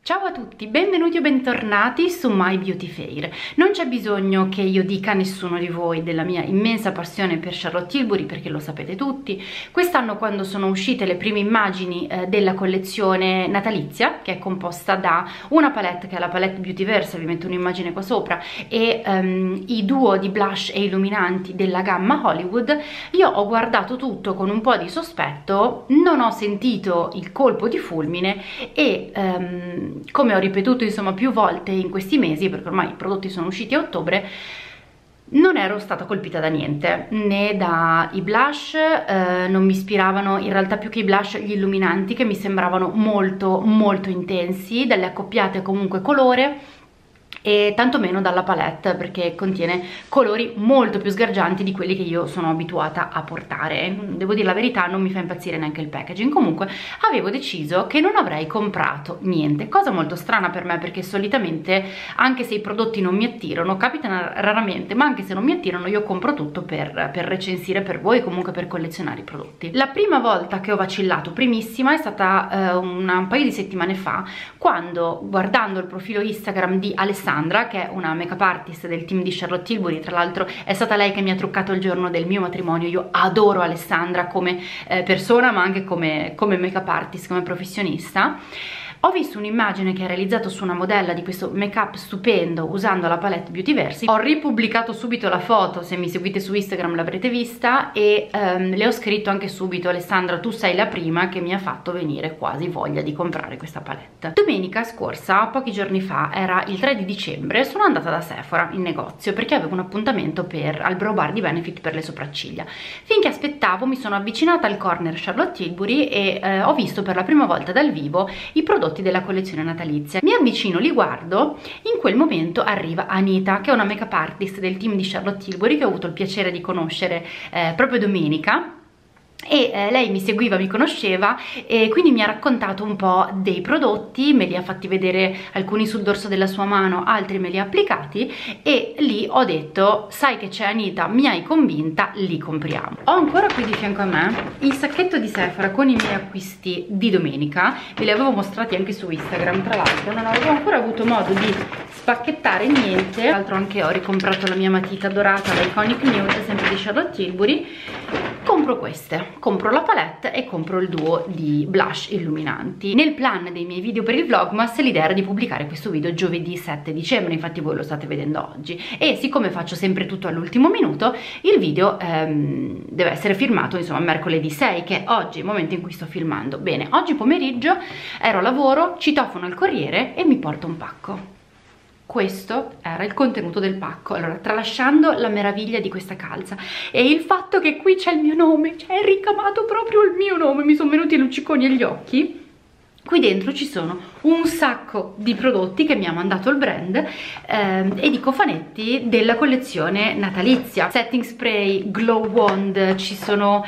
Ciao a tutti, benvenuti o bentornati su My Beauty Fair. Non c'è bisogno che io dica a nessuno di voi della mia immensa passione per Charlotte Tilbury, perché lo sapete tutti. Quest'anno, quando sono uscite le prime immagini della collezione natalizia, che è composta da una palette che è la palette Beautyverse, vi metto un'immagine qua sopra, e i duo di blush e illuminanti della gamma Hollywood, io ho guardato tutto con un po' di sospetto, non ho sentito il colpo di fulmine e come ho ripetuto insomma più volte in questi mesi, perché ormai i prodotti sono usciti a ottobre, non ero stata colpita da niente, né dai blush, non mi ispiravano in realtà più che i blush gli illuminanti, che mi sembravano molto intensi, dalle accoppiate comunque colore, e tantomeno dalla palette, perché contiene colori molto più sgargianti di quelli che io sono abituata a portare. Devo dire la verità, non mi fa impazzire neanche il packaging. Comunque avevo deciso che non avrei comprato niente, cosa molto strana per me, perché solitamente, anche se i prodotti non mi attirano, capitano raramente, ma anche se non mi attirano io compro tutto per recensire per voi, comunque per collezionare i prodotti. La prima volta che ho vacillato, primissima, è stata un paio di settimane fa, quando, guardando il profilo Instagram di Alessandra, che è una make-up artist del team di Charlotte Tilbury, tra l'altro è stata lei che mi ha truccato il giorno del mio matrimonio. Io adoro Alessandra come persona, ma anche come make-up artist, come professionista. Ho visto un'immagine che ha realizzato su una modella di questo make-up stupendo usando la palette Beautyverse. Ho ripubblicato subito la foto, se mi seguite su Instagram l'avrete vista, e le ho scritto anche subito: Alessandra, tu sei la prima che mi ha fatto venire quasi voglia di comprare questa palette. Domenica scorsa, pochi giorni fa, era il 3 di dicembre, sono andata da Sephora in negozio perché avevo un appuntamento al Brow Bar di Benefit per le sopracciglia. Finché aspettavo mi sono avvicinata al corner Charlotte Tilbury e ho visto per la prima volta dal vivo i prodotti della collezione natalizia. Mi avvicino, li guardo, in quel momento arriva Anita, che è una make-up artist del team di Charlotte Tilbury, che ho avuto il piacere di conoscere proprio domenica. E lei mi seguiva, mi conosceva, e quindi mi ha raccontato un po' dei prodotti, me li ha fatti vedere alcuni sul dorso della sua mano, altri me li ha applicati, e lì ho detto: sai che c'è Anita, mi hai convinta, li compriamo. Ho ancora qui di fianco a me il sacchetto di Sephora con i miei acquisti di domenica, ve li avevo mostrati anche su Instagram, tra l'altro non avevo ancora avuto modo di spacchettare niente. Tra l'altro anche ho ricomprato la mia matita dorata, la Iconic Nude, sempre di Charlotte Tilbury. Compro queste, compro la palette e compro il duo di blush illuminanti. Nel plan dei miei video per il Vlogmas l'idea era di pubblicare questo video giovedì 7 dicembre, infatti voi lo state vedendo oggi, e siccome faccio sempre tutto all'ultimo minuto, il video deve essere filmato insomma mercoledì 6, che è oggi, il momento in cui sto filmando. Bene, oggi pomeriggio ero a lavoro, citofono al corriere e mi porto un pacco. Questo era il contenuto del pacco. Allora, tralasciando la meraviglia di questa calza e il fatto che qui c'è il mio nome, c'è ricamato proprio il mio nome, mi sono venuti i lucciconi agli occhi. Qui dentro ci sono un sacco di prodotti che mi ha mandato il brand e di cofanetti della collezione natalizia. Setting spray, glow wand, ci sono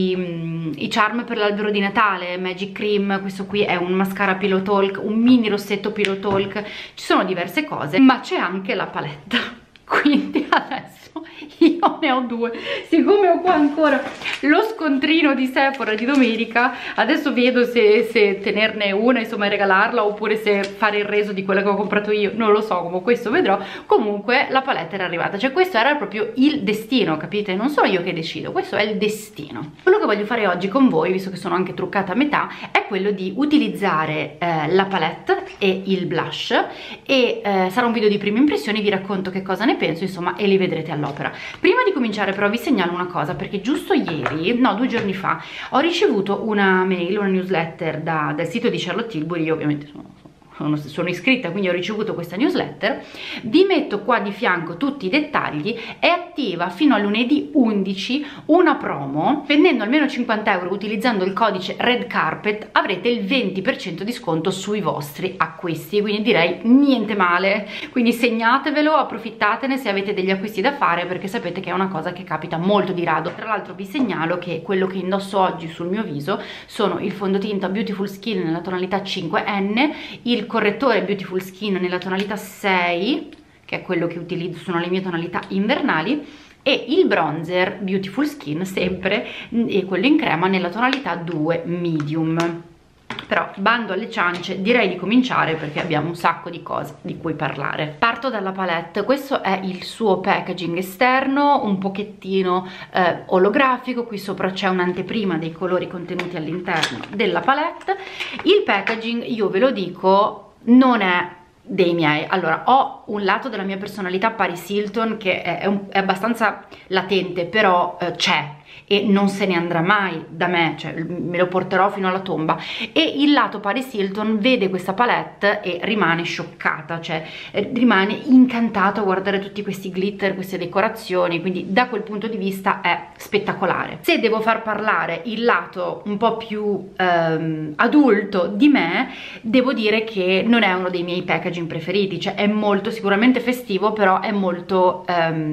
i charm per l'albero di Natale, magic cream, questo qui è un mascara pillow talk, un mini rossetto pillow talk, ci sono diverse cose, ma c'è anche la palette. Quindi adesso io ne ho due. Siccome ho qua ancora lo scontrino di Sephora di domenica, adesso vedo se tenerne una insomma e regalarla, oppure se fare il reso di quella che ho comprato io, non lo so, come questo vedrò. Comunque la palette era arrivata, cioè questo era proprio il destino, capite? Non sono io che decido, questo è il destino. Quello che voglio fare oggi con voi, visto che sono anche truccata a metà, è quello di utilizzare la palette e il blush, e sarà un video di prime impressioni, vi racconto che cosa ne penso insomma e li vedrete all'opera. Prima di cominciare però vi segnalo una cosa, perché giusto ieri, no 2 giorni fa, ho ricevuto una mail, una newsletter dal sito di Charlotte Tilbury. Io ovviamente sono iscritta, quindi ho ricevuto questa newsletter. Vi metto qua di fianco tutti i dettagli. È attiva fino a lunedì 11 una promo: spendendo almeno 50 euro utilizzando il codice Red Carpet avrete il 20% di sconto sui vostri acquisti, quindi direi niente male. Quindi segnatevelo, approfittatene se avete degli acquisti da fare, perché sapete che è una cosa che capita molto di rado. Tra l'altro vi segnalo che quello che indosso oggi sul mio viso sono il fondotinta Beautiful Skin nella tonalità 5N, il correttore Beautiful Skin nella tonalità 6, che è quello che utilizzo, sono le mie tonalità invernali, e il bronzer Beautiful Skin sempre, e quello in crema nella tonalità 2 medium. però bando alle ciance, direi di cominciare perché abbiamo un sacco di cose di cui parlare. Parto dalla palette. Questo è il suo packaging esterno, un pochettino olografico. Qui sopra c'è un'anteprima dei colori contenuti all'interno della palette. Il packaging, io ve lo dico, non è dei miei. Allora, ho un lato della mia personalità Paris Hilton che è abbastanza latente, però c'è, e non se ne andrà mai da me, cioè me lo porterò fino alla tomba. E il lato Paris Hilton vede questa palette e rimane scioccata, cioè rimane incantato a guardare tutti questi glitter, queste decorazioni, quindi da quel punto di vista è spettacolare. Se devo far parlare il lato un po' più adulto di me, devo dire che non è uno dei miei packaging preferiti, cioè è molto sicuramente festivo, però è molto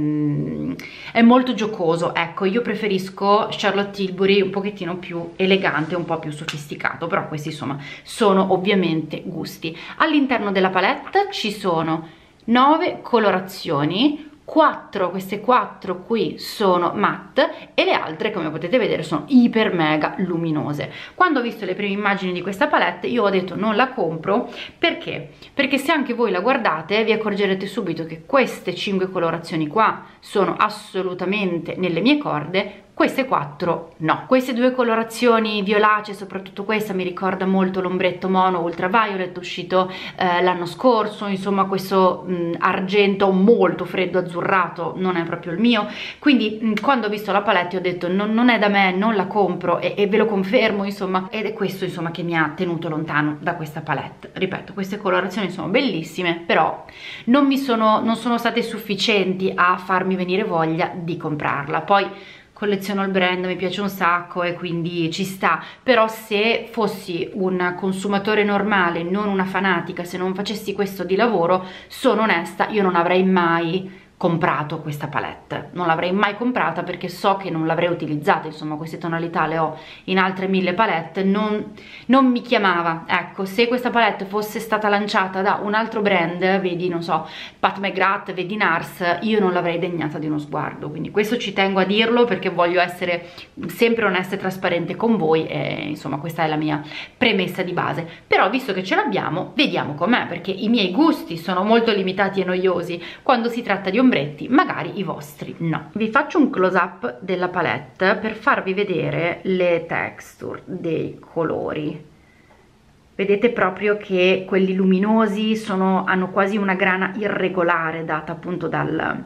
giocoso. Ecco, io preferisco Charlotte Tilbury un pochettino più elegante, un po' più sofisticato, però questi insomma sono ovviamente gusti. All'interno della palette ci sono 9 colorazioni, queste 4 qui sono matte e le altre, come potete vedere, sono iper mega luminose. Quando ho visto le prime immagini di questa palette io ho detto non la compro. Perché? Perché se anche voi la guardate vi accorgerete subito che queste 5 colorazioni qua sono assolutamente nelle mie corde, queste 4 no. Queste 2 colorazioni violacee, soprattutto questa mi ricorda molto l'ombretto mono Ultraviolet uscito l'anno scorso, insomma questo argento molto freddo azzurrato non è proprio il mio, quindi quando ho visto la palette ho detto non è da me, non la compro, e ve lo confermo, insomma, ed è questo insomma che mi ha tenuto lontano da questa palette. Ripeto, queste colorazioni sono bellissime, però non sono state sufficienti a farmi venire voglia di comprarla. Poi colleziono il brand, mi piace un sacco e quindi ci sta, però se fossi un consumatore normale, non una fanatica, se non facessi questo di lavoro, sono onesta, io non avrei mai comprato questa palette, non l'avrei mai comprata perché so che non l'avrei utilizzata, insomma queste tonalità le ho in altre 1000 palette, non mi chiamava. Ecco, se questa palette fosse stata lanciata da un altro brand, vedi, non so, Pat McGrath, vedi NARS, io non l'avrei degnata di uno sguardo, quindi questo ci tengo a dirlo perché voglio essere sempre onesta e trasparente con voi, e insomma questa è la mia premessa di base. Però visto che ce l'abbiamo, vediamo com'è, perché i miei gusti sono molto limitati e noiosi quando si tratta di ombretti, magari i vostri no. Vi faccio un close up della palette per farvi vedere le texture dei colori. Vedete proprio che quelli luminosi hanno quasi una grana irregolare data appunto dalla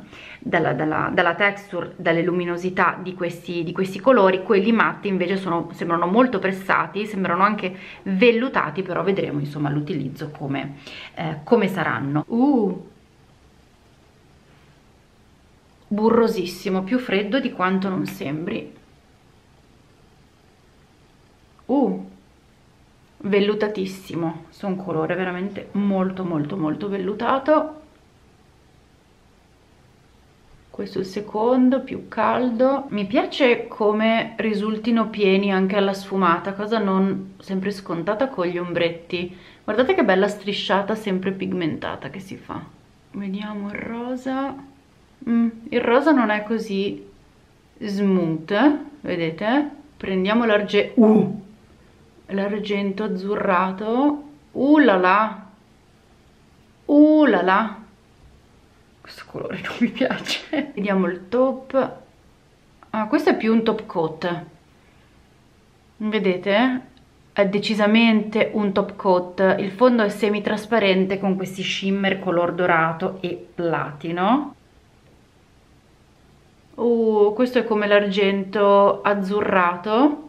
texture, dalle luminosità di questi colori. Quelli matti invece sembrano molto pressati, sembrano anche vellutati, però vedremo insomma l'utilizzo come saranno. Burrosissimo, più freddo di quanto non sembri. Vellutatissimo, su un colore veramente molto molto molto vellutato. Questo è il secondo, più caldo. Mi piace come risultino pieni anche alla sfumata, cosa non sempre scontata con gli ombretti. Guardate che bella strisciata sempre pigmentata che si fa. Vediamo il rosa. Il rosa non è così smooth, vedete? Prendiamo l'argento azzurrato. La la, questo colore non mi piace. Vediamo il top. Questo è più un top coat, vedete? È decisamente un top coat. Il fondo è semitrasparente con questi shimmer color dorato e platino. Questo è come l'argento azzurrato,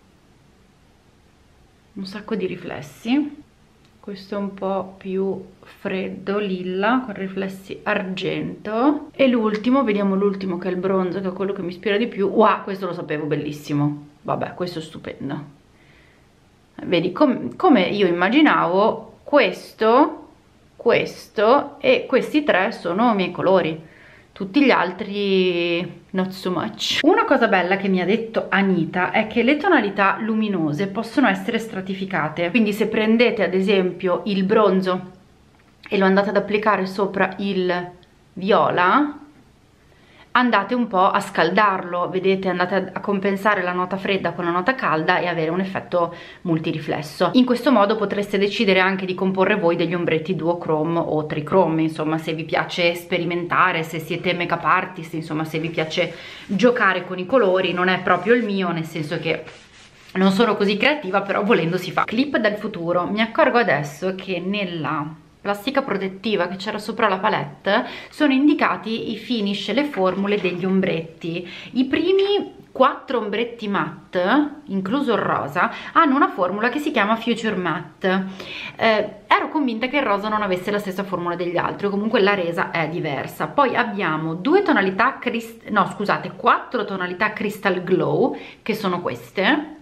un sacco di riflessi. Questo è un po' più freddo, lilla, con riflessi argento. E l'ultimo, vediamo l'ultimo che è il bronzo, che è quello che mi ispira di più. Questo lo sapevo, bellissimo. Vabbè, questo è stupendo. Vedi, come io immaginavo, questo e questi tre sono i miei colori. Tutti gli altri not so much. Una cosa bella che mi ha detto Anita è che le tonalità luminose possono essere stratificate, quindi se prendete ad esempio il bronzo e lo andate ad applicare sopra il viola, andate un po' a scaldarlo, vedete, andate a compensare la nota fredda con la nota calda e avere un effetto multiriflesso. In questo modo potreste decidere anche di comporre voi degli ombretti duochrome o trichrome, insomma, se vi piace sperimentare, se siete make-up artist, insomma, se vi piace giocare con i colori. Non è proprio il mio, nel senso che non sono così creativa, però volendo si fa. Clip dal futuro: mi accorgo adesso che nella plastica protettiva che c'era sopra la palette sono indicati i finish, le formule degli ombretti. I primi 4 ombretti matte, incluso il rosa, hanno una formula che si chiama Future Matte. Ero convinta che il rosa non avesse la stessa formula degli altri, o comunque la resa è diversa. Poi abbiamo 2 tonalità, no scusate, 4 tonalità Crystal Glow, che sono queste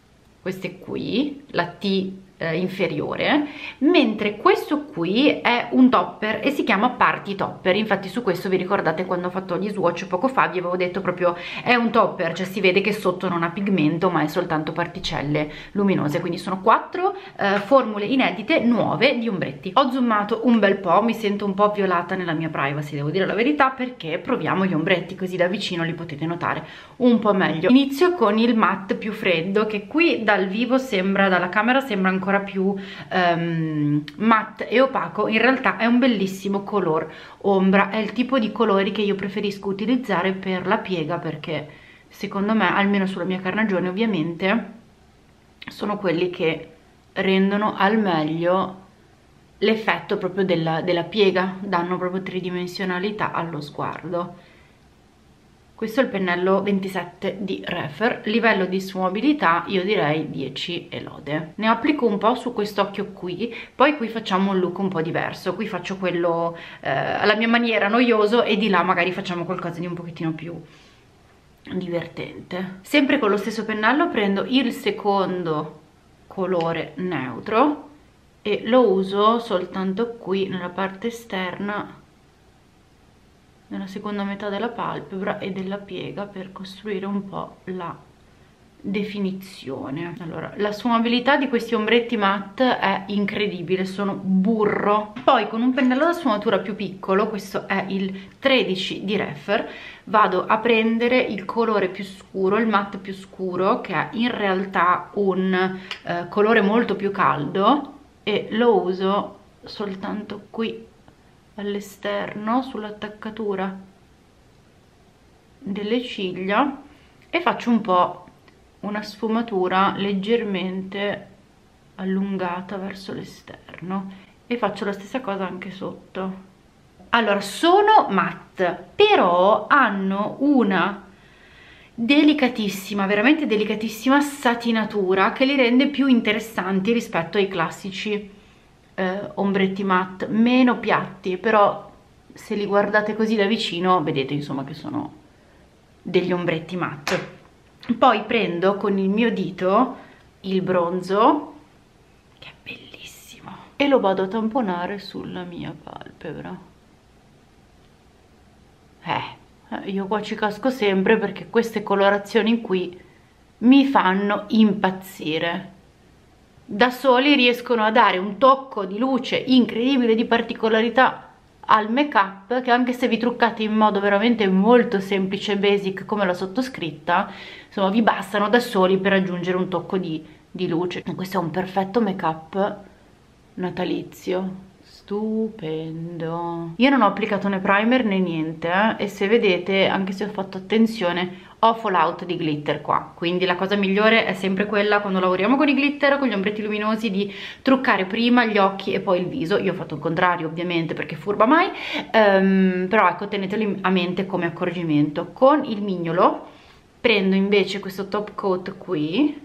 qui, la T inferiore, mentre questo qui è un topper e si chiama Party Topper. Infatti su questo vi ricordate quando ho fatto gli swatch poco fa vi avevo detto proprio è un topper, cioè si vede che sotto non ha pigmento ma è soltanto particelle luminose. Quindi sono 4 formule inedite nuove di ombretti. Ho zoomato un bel po', mi sento un po' violata nella mia privacy, devo dire la verità, perché proviamo gli ombretti così da vicino li potete notare un po' meglio. Inizio con il matte più freddo, che qui dal vivo sembra, dalla camera sembra ancora più matte e opaco. In realtà è un bellissimo color ombra, è il tipo di colori che io preferisco utilizzare per la piega, perché secondo me, almeno sulla mia carnagione ovviamente, sono quelli che rendono al meglio l'effetto proprio della piega, danno proprio tridimensionalità allo sguardo. Questo è il pennello 27 di Refer, livello di sfumabilità io direi 10 e lode. Ne applico un po' su quest'occhio qui, poi qui facciamo un look un po' diverso, qui faccio quello alla mia maniera noioso e di là magari facciamo qualcosa di un pochettino più divertente. Sempre con lo stesso pennello prendo il secondo colore neutro e lo uso soltanto qui nella parte esterna, nella seconda metà della palpebra e della piega, per costruire un po' la definizione. Allora, la sfumabilità di questi ombretti matte è incredibile, sono burro. Poi con un pennello da sfumatura più piccolo, questo è il 13 di Refer, vado a prendere il colore più scuro, il matte più scuro, che è in realtà un colore molto più caldo, e lo uso soltanto qui all'esterno, sull'attaccatura delle ciglia, e faccio un po' una sfumatura leggermente allungata verso l'esterno, e faccio la stessa cosa anche sotto. Allora, sono matte, però hanno una delicatissima, veramente delicatissima satinatura che li rende più interessanti rispetto ai classici ombretti matte, meno piatti, però se li guardate così da vicino vedete insomma che sono degli ombretti matte. Poi prendo con il mio dito il bronzo, che è bellissimo, e lo vado a tamponare sulla mia palpebra. Io qua ci casco sempre perché queste colorazioni qui mi fanno impazzire. Da soli riescono a dare un tocco di luce incredibile, di particolarità al make up, che anche se vi truccate in modo veramente molto semplice e basic come la sottoscritta, insomma vi bastano da soli per aggiungere un tocco di luce. Questo è un perfetto make up natalizio, stupendo. Io non ho applicato né primer né niente, e se vedete, anche se ho fatto attenzione, ho fallout di glitter qua, quindi la cosa migliore è sempre quella, quando lavoriamo con i glitter, con gli ombretti luminosi, di truccare prima gli occhi e poi il viso. Io ho fatto il contrario ovviamente, perché furba mai, però ecco, tenetelo a mente come accorgimento. Con il mignolo prendo invece questo top coat qui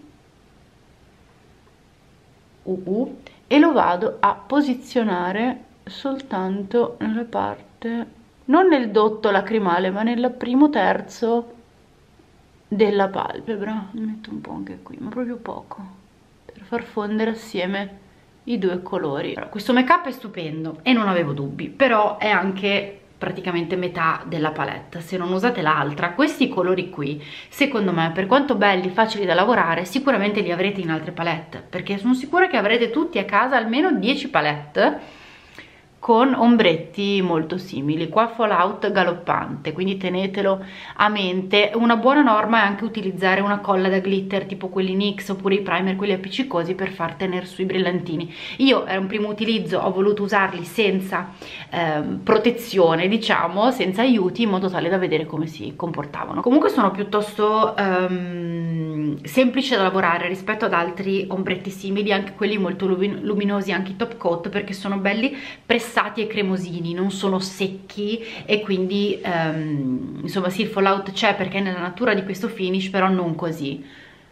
e lo vado a posizionare soltanto nella parte, non nel dotto lacrimale, ma nel primo terzo della palpebra. Ne metto un po' anche qui, ma proprio poco, per far fondere assieme i due colori. Allora, questo make up è stupendo e non avevo dubbi, però è anche praticamente metà della palette. Se non usate l'altra, questi colori qui, secondo me, per quanto belli, facili da lavorare, sicuramente li avrete in altre palette, perché sono sicura che avrete tutti a casa almeno 10 palette con ombretti molto simili. Qua Fallout galoppante, quindi tenetelo a mente. Una buona norma è anche utilizzare una colla da glitter tipo quelli NYX oppure i primer, quelli appiccicosi, per far tenere sui brillantini. Io era un primo utilizzo, ho voluto usarli senza protezione, diciamo, senza aiuti, in modo tale da vedere come si comportavano. Comunque sono piuttosto semplice da lavorare rispetto ad altri ombretti simili, anche quelli molto luminosi, anche i top coat, perché sono belli pressati e cremosini, non sono secchi, e quindi insomma sì, il fallout c'è perché è nella natura di questo finish, però non così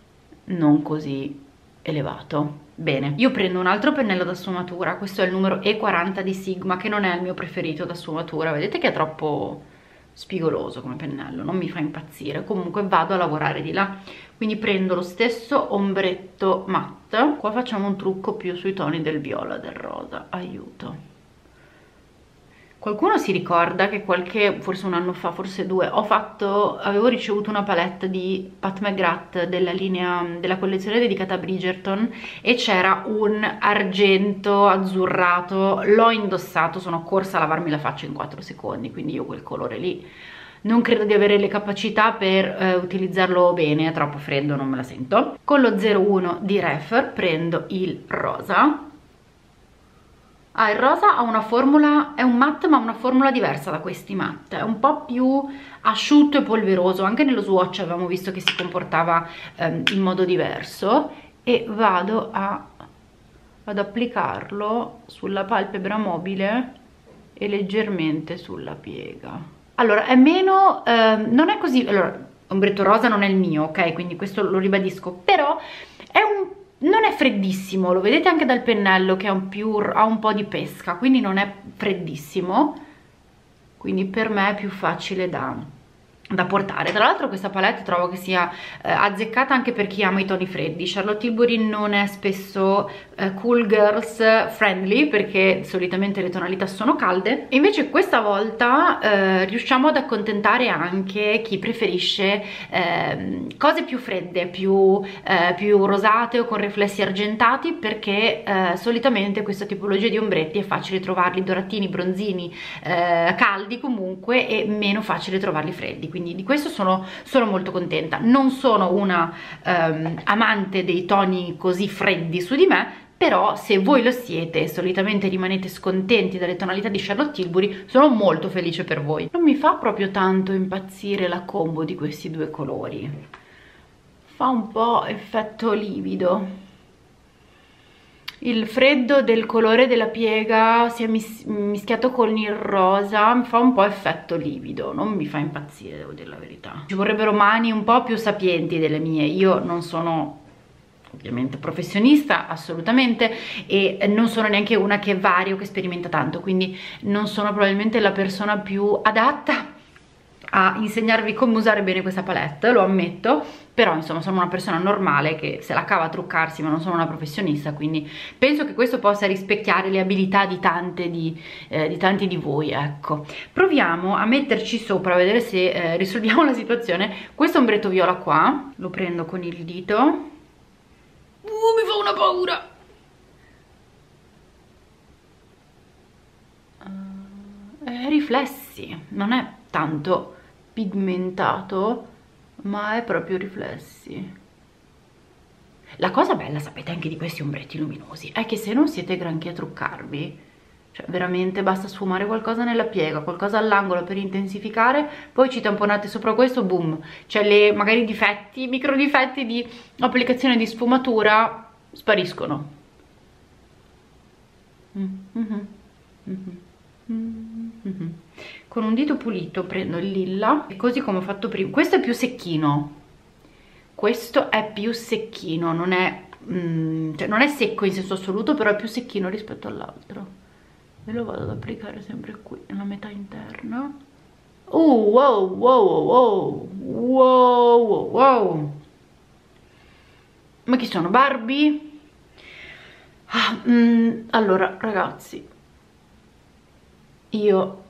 elevato. Bene, io prendo un altro pennello da sfumatura, questo è il numero E40 di Sigma, che non è il mio preferito da sfumatura, vedete che è troppo spigoloso come pennello, non mi fa impazzire. Comunque vado a lavorare di là, quindi prendo lo stesso ombretto matte. Qua facciamo un trucco più sui toni del viola, del rosa, aiuto. Qualcuno si ricorda che forse un anno fa, forse 2, avevo ricevuto una palette di Pat McGrath della collezione dedicata a Bridgerton, e c'era un argento azzurrato, l'ho indossato, sono corsa a lavarmi la faccia in 4 secondi, quindi io quel colore lì non credo di avere le capacità per utilizzarlo bene, è troppo freddo, non me la sento. Con lo 01 di Refer prendo il rosa. Il rosa ha una formula, è un matte ma una formula diversa da questi matte, è un po' più asciutto e polveroso, anche nello swatch avevamo visto che si comportava in modo diverso, e vado ad applicarlo sulla palpebra mobile e leggermente sulla piega. Allora è meno, non è così, allora ombretto rosa non è il mio, ok, quindi questo lo ribadisco, però non è freddissimo, lo vedete anche dal pennello che ha un po' di pesca, quindi non è freddissimo, quindi per me è più facile da portare. Tra l'altro questa palette trovo che sia azzeccata anche per chi ama i toni freddi. Charlotte Tilbury non è spesso cool girls friendly, perché solitamente le tonalità sono calde, e invece questa volta riusciamo ad accontentare anche chi preferisce cose più fredde, più rosate o con riflessi argentati, perché solitamente questa tipologia di ombretti è facile trovarli doratini, bronzini, caldi comunque, e meno facile trovarli freddi, quindi di questo sono molto contenta. Non sono una amante dei toni così freddi su di me, però se voi lo siete e solitamente rimanete scontenti dalle tonalità di Charlotte Tilbury, sono molto felice per voi. Non mi fa proprio tanto impazzire la combo di questi due colori, fa un po' effetto livido. Il freddo del colore della piega si è mischiato con il rosa, mi fa un po' effetto livido, non mi fa impazzire, devo dire la verità. Ci vorrebbero mani un po' più sapienti delle mie. Io non sono ovviamente professionista, assolutamente, e non sono neanche una che varia o che sperimenta tanto, quindi non sono probabilmente la persona più adatta a insegnarvi come usare bene questa palette, lo ammetto, però insomma sono una persona normale che se la cava a truccarsi, ma non sono una professionista, quindi penso che questo possa rispecchiare le abilità di tanti di voi, ecco. Proviamo a metterci sopra, a vedere se risolviamo la situazione. Questo ombretto viola qua, lo prendo con il dito, mi fa una paura! Riflessi, non è tanto pigmentato, ma è proprio riflessi. La cosa bella, sapete, anche di questi ombretti luminosi è che se non siete granché a truccarvi, cioè veramente basta sfumare qualcosa nella piega, qualcosa all'angolo per intensificare, poi ci tamponate sopra questo, boom, cioè magari difetti, micro difetti di applicazione di sfumatura spariscono. Con un dito pulito prendo il lilla, e così come ho fatto prima. Questo è più secchino, questo è più secchino, non è, cioè non è secco in senso assoluto, però è più secchino rispetto all'altro, e lo vado ad applicare sempre qui nella metà interna. Wow, wow, wow, wow, wow, wow. Ma chi sono, Barbie? Allora ragazzi, io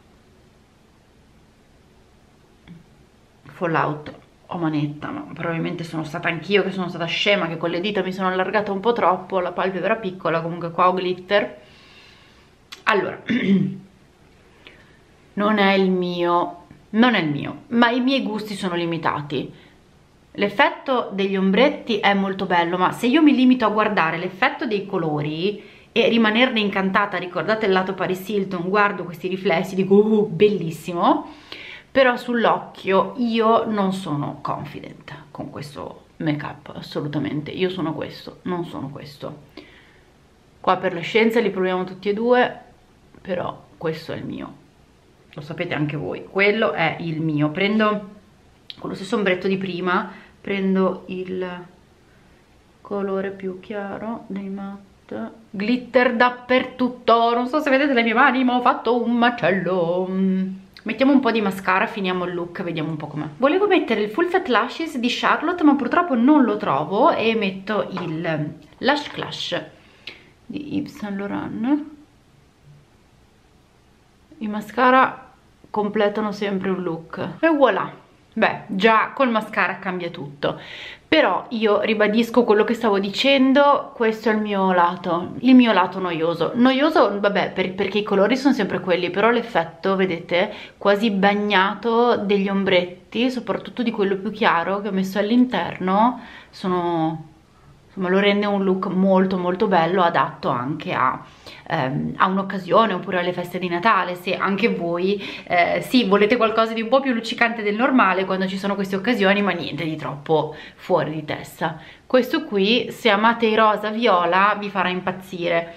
Fallout ho manetta, ma probabilmente sono stata anch'io che sono stata scema, che con le dita mi sono allargata un po' troppo, la palpebra piccola. Comunque qua ho glitter, Allora, non è il mio, ma i miei gusti sono limitati. L'effetto degli ombretti è molto bello, ma se io mi limito a guardare l'effetto dei colori e rimanerne incantata, ricordate il lato Paris Hilton, guardo questi riflessi, dico bellissimo, però sull'occhio io non sono confident con questo make up, assolutamente. Io sono questo, non sono questo. Qua per le scienze li proviamo tutti e due, però questo è il mio, lo sapete anche voi, quello è il mio. Prendo con lo stesso ombretto di prima, prendo il colore più chiaro dei matte, glitter dappertutto, non so se vedete le mie mani ma ho fatto un macello. Mettiamo un po' di mascara, finiamo il look, vediamo un po' com'è. Volevo mettere il Full Fat Lashes di Charlotte ma purtroppo non lo trovo e metto il Lash Clash di Yves Saint Laurent. I mascara completano sempre un look e voilà. Beh, già col mascara cambia tutto, però io ribadisco quello che stavo dicendo, questo è il mio lato noioso. Noioso, vabbè, perché i colori sono sempre quelli, però l'effetto, vedete, quasi bagnato degli ombretti, soprattutto di quello più chiaro che ho messo all'interno, insomma, lo rende un look molto molto bello, adatto anche a un'occasione oppure alle feste di Natale. Se anche voi sì, volete qualcosa di un po' più luccicante del normale quando ci sono queste occasioni, ma niente di troppo fuori di testa. Questo qui, se amate i rosa viola, vi farà impazzire.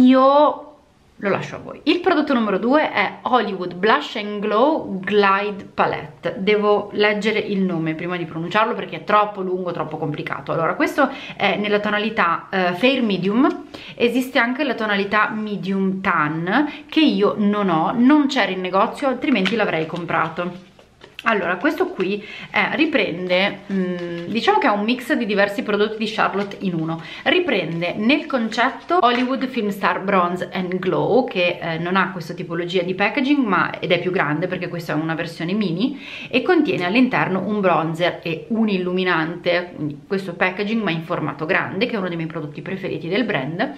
Io lo lascio a voi. Il prodotto numero 2 è Hollywood Blush and Glow Glide Palette. Devo leggere il nome prima di pronunciarlo perché è troppo lungo, troppo complicato. Allora, questo è nella tonalità Fair Medium. Esiste anche la tonalità Medium Tan che io non ho, non c'era in negozio, altrimenti l'avrei comprato. Allora, questo qui riprende, diciamo che è un mix di diversi prodotti di Charlotte in uno. Riprende nel concetto Hollywood Film Star Bronze and Glow, che non ha questa tipologia di packaging ed è più grande perché questa è una versione mini e contiene all'interno un bronzer e un illuminante, quindi questo packaging ma in formato grande, che è uno dei miei prodotti preferiti del brand.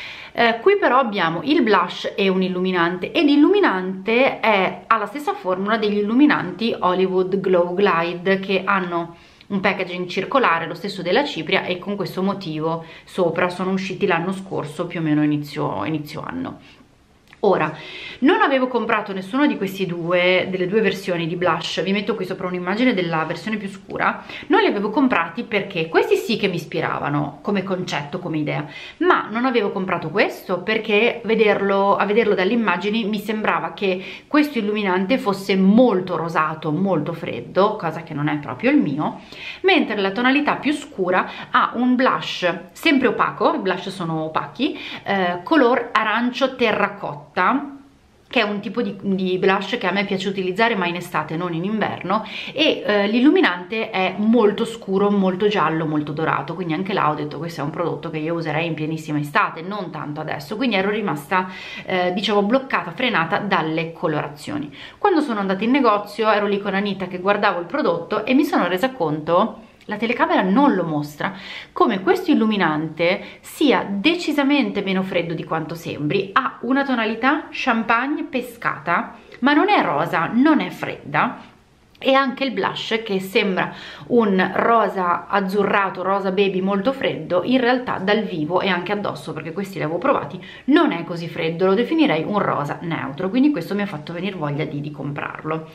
Qui però abbiamo il blush e un illuminante, e l'illuminante ha la stessa formula degli illuminanti Hollywood Glow Glide, che hanno un packaging circolare, lo stesso della cipria, e con questo motivo sopra. Sono usciti l'anno scorso, più o meno inizio anno. Ora, non avevo comprato nessuno di questi delle due versioni di blush, vi metto qui sopra un'immagine della versione più scura. Non li avevo comprati perché questi sì che mi ispiravano come concetto, come idea, ma non avevo comprato questo perché a vederlo dalle immagini mi sembrava che questo illuminante fosse molto rosato, molto freddo, cosa che non è proprio il mio, mentre la tonalità più scura ha un blush sempre opaco, i blush sono opachi, color arancio terracotta, che è un tipo di blush che a me piace utilizzare ma in estate, non in inverno, e l'illuminante è molto scuro, molto giallo, molto dorato, quindi anche là ho detto questo è un prodotto che io userei in pienissima estate, non tanto adesso, quindi ero rimasta diciamo bloccata, frenata dalle colorazioni. Quando sono andata in negozio ero lì con Anita che guardavo il prodotto e mi sono resa conto, la telecamera non lo mostra, come questo illuminante sia decisamente meno freddo di quanto sembri. Ha una tonalità champagne pescata, ma non è rosa, non è fredda, e anche il blush, che sembra un rosa azzurrato, rosa baby molto freddo, in realtà dal vivo e anche addosso, perché questi li avevo provati, non è così freddo, lo definirei un rosa neutro, quindi questo mi ha fatto venire voglia di comprarlo.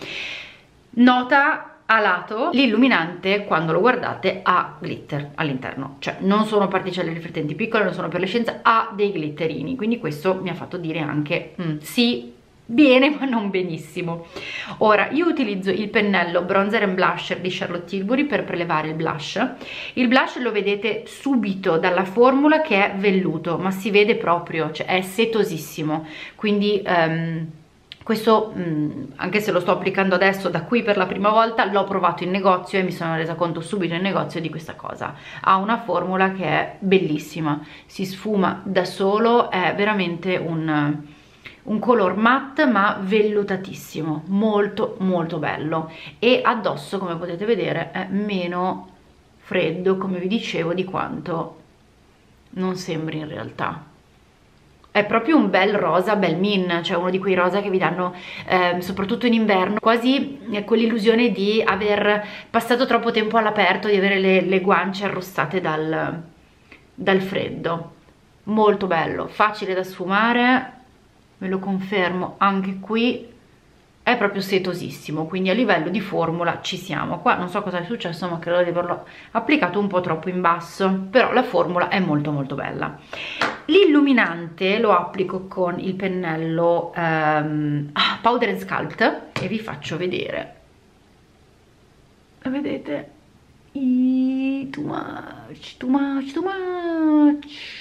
Nota a lato, l'illuminante quando lo guardate ha glitter all'interno, cioè non sono particelle riflettenti piccole, non sono per le scienze, ha dei glitterini, quindi questo mi ha fatto dire anche sì, bene ma non benissimo. Ora io utilizzo il pennello Bronzer and Blusher di Charlotte Tilbury per prelevare il blush. Il blush lo vedete subito dalla formula che è velluto, ma si vede proprio, cioè è setosissimo, quindi questo, anche se lo sto applicando adesso da qui per la prima volta, l'ho provato in negozio e mi sono resa conto subito in negozio di questa cosa. Ha una formula che è bellissima, si sfuma da solo, è veramente un color matte ma vellutatissimo, molto molto bello, e addosso come potete vedere è meno freddo, come vi dicevo, di quanto non sembri in realtà. È è proprio un bel rosa, bel min, cioè uno di quei rosa che vi danno soprattutto in inverno, quasi quell'illusione di aver passato troppo tempo all'aperto, di avere le guance arrossate dal freddo. Molto bello, facile da sfumare, ve lo confermo, anche qui è proprio setosissimo, quindi a livello di formula ci siamo. Qua non so cosa è successo, ma credo di averlo applicato un po' troppo in basso, però la formula è molto molto bella. L'illuminante lo applico con il pennello Powder and Sculpt e vi faccio vedere. Vedete? Too much, too much, too much.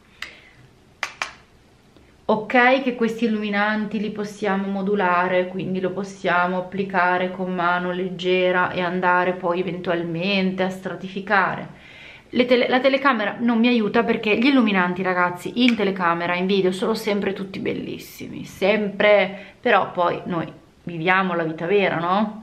Ok, che questi illuminanti li possiamo modulare, quindi lo possiamo applicare con mano leggera e andare poi eventualmente a stratificare. La telecamera non mi aiuta perché gli illuminanti, ragazzi, in telecamera, in video sono sempre tutti bellissimi, sempre, però poi noi viviamo la vita vera, no?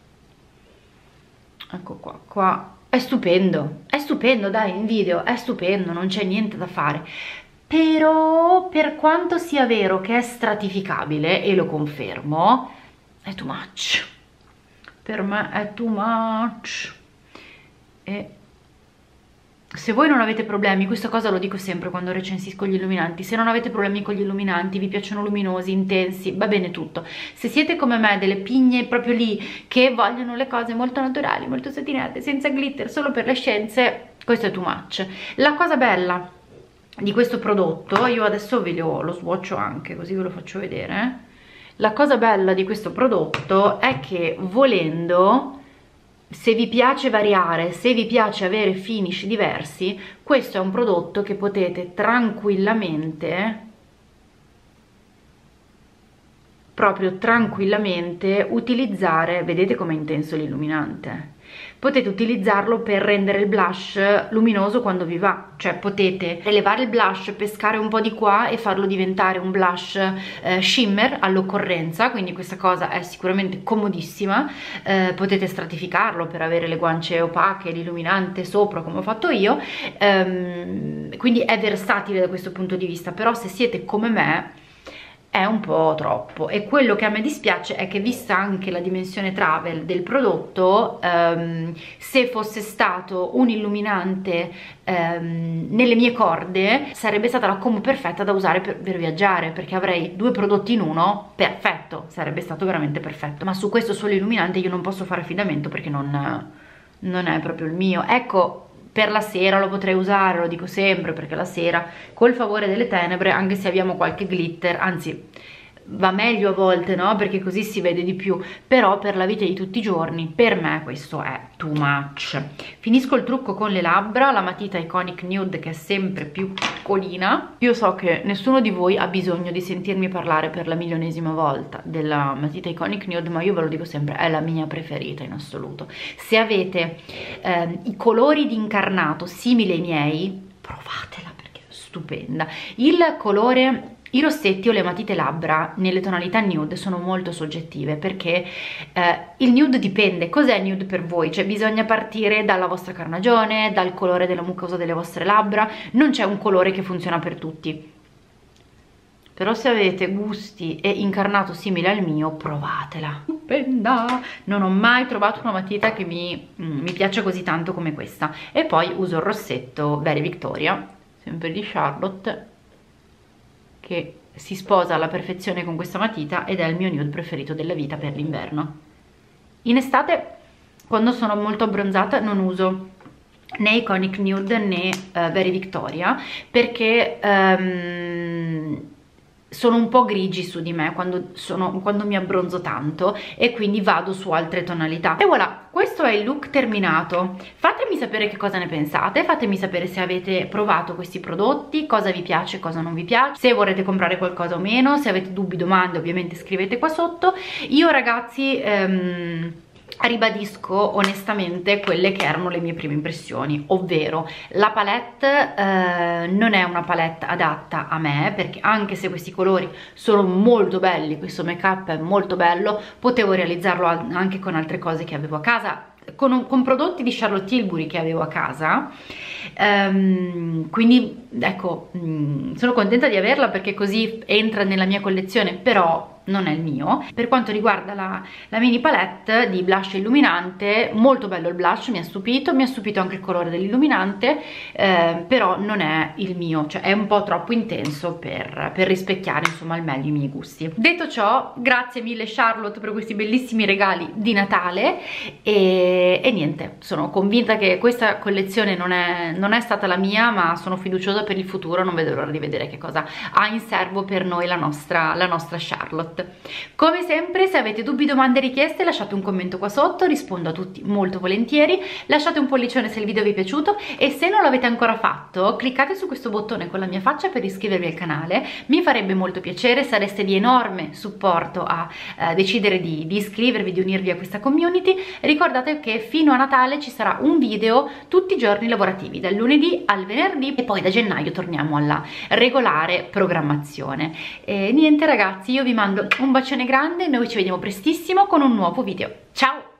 Ecco qua è stupendo, dai, in video è stupendo, non c'è niente da fare. Però per quanto sia vero che è stratificabile, e lo confermo, è too much. Per me è too much. E se voi non avete problemi, questa cosa lo dico sempre quando recensisco gli illuminanti, se non avete problemi con gli illuminanti, vi piacciono luminosi, intensi, va bene tutto. Se siete come me, delle pigne proprio lì, che vogliono le cose molto naturali, molto satinate, senza glitter, solo per le scienze, questo è too much. La cosa bella di questo prodotto, io adesso ve lo swatcho anche, così ve lo faccio vedere. La cosa bella di questo prodotto è che, volendo, se vi piace variare, se vi piace avere finish diversi, questo è un prodotto che potete tranquillamente, proprio tranquillamente utilizzare. Vedete com'è intenso l'illuminante? Potete utilizzarlo per rendere il blush luminoso quando vi va, cioè potete elevare il blush, pescare un po' di qua e farlo diventare un blush shimmer all'occorrenza, quindi questa cosa è sicuramente comodissima. Potete stratificarlo per avere le guance opache, l'illuminante sopra come ho fatto io, quindi è versatile da questo punto di vista. Però se siete come me è un po' troppo, e quello che a me dispiace è che, vista anche la dimensione travel del prodotto, se fosse stato un illuminante nelle mie corde, sarebbe stata la combo perfetta da usare per viaggiare, perché avrei due prodotti in uno, perfetto, sarebbe stato veramente perfetto. Ma su questo solo illuminante io non posso fare affidamento perché non è proprio il mio. Ecco, per la sera lo potrei usare, lo dico sempre, perché la sera, col favore delle tenebre, anche se abbiamo qualche glitter, anzi va meglio a volte, no? Perché così si vede di più, però per la vita di tutti i giorni, per me questo è too much. Finisco il trucco con le labbra, la matita Iconic Nude, che è sempre più piccolina. Io so che nessuno di voi ha bisogno di sentirmi parlare per la milionesima volta della matita Iconic Nude, ma io ve lo dico sempre, è la mia preferita in assoluto. Se avete i colori di incarnato simili ai miei, provatela perché è stupenda. Il colore, i rossetti o le matite labbra nelle tonalità nude sono molto soggettive, perché il nude dipende. Cos'è nude per voi? Cioè bisogna partire dalla vostra carnagione, dal colore della mucosa delle vostre labbra, non c'è un colore che funziona per tutti. Però se avete gusti e incarnato simile al mio, provatela, stupenda. Non ho mai trovato una matita che mi piaccia così tanto come questa. E poi uso il rossetto Very Victoria, sempre di Charlotte, che si sposa alla perfezione con questa matita ed è il mio nude preferito della vita per l'inverno. In estate, quando sono molto abbronzata, non uso né Iconic Nude né Very Victoria, perché sono un po' grigi su di me quando mi abbronzo tanto, e quindi vado su altre tonalità. E voilà, questo è il look terminato. Fatemi sapere che cosa ne pensate, fatemi sapere se avete provato questi prodotti, cosa vi piace, cosa non vi piace, se vorrete comprare qualcosa o meno. Se avete dubbi, domande, ovviamente scrivete qua sotto. Io, ragazzi, ribadisco onestamente quelle che erano le mie prime impressioni, ovvero la palette non è una palette adatta a me, perché anche se questi colori sono molto belli, questo make up è molto bello, potevo realizzarlo anche con altre cose che avevo a casa. con prodotti di Charlotte Tilbury che avevo a casa, quindi ecco, sono contenta di averla perché così entra nella mia collezione, però non è il mio. Per quanto riguarda la mini palette di blush illuminante, molto bello il blush, mi ha stupito anche il colore dell'illuminante, però non è il mio, cioè è un po' troppo intenso per rispecchiare insomma al meglio i miei gusti. Detto ciò, grazie mille Charlotte per questi bellissimi regali di Natale e niente, sono convinta che questa collezione non è stata la mia, ma sono fiduciosa per il futuro, non vedo l'ora di vedere che cosa ha in serbo per noi la nostra Charlotte. Come sempre, se avete dubbi, domande, richieste, lasciate un commento qua sotto, rispondo a tutti molto volentieri. Lasciate un pollicione se il video vi è piaciuto e se non l'avete ancora fatto, cliccate su questo bottone con la mia faccia per iscrivervi al canale, mi farebbe molto piacere, sareste di enorme supporto a decidere di iscrivervi, di unirvi a questa community. Ricordate che fino a Natale ci sarà un video tutti i giorni lavorativi, dal lunedì al venerdì, e poi da gennaio torniamo alla regolare programmazione. E niente ragazzi, io vi mando un bacione grande, noi ci vediamo prestissimo con un nuovo video. Ciao!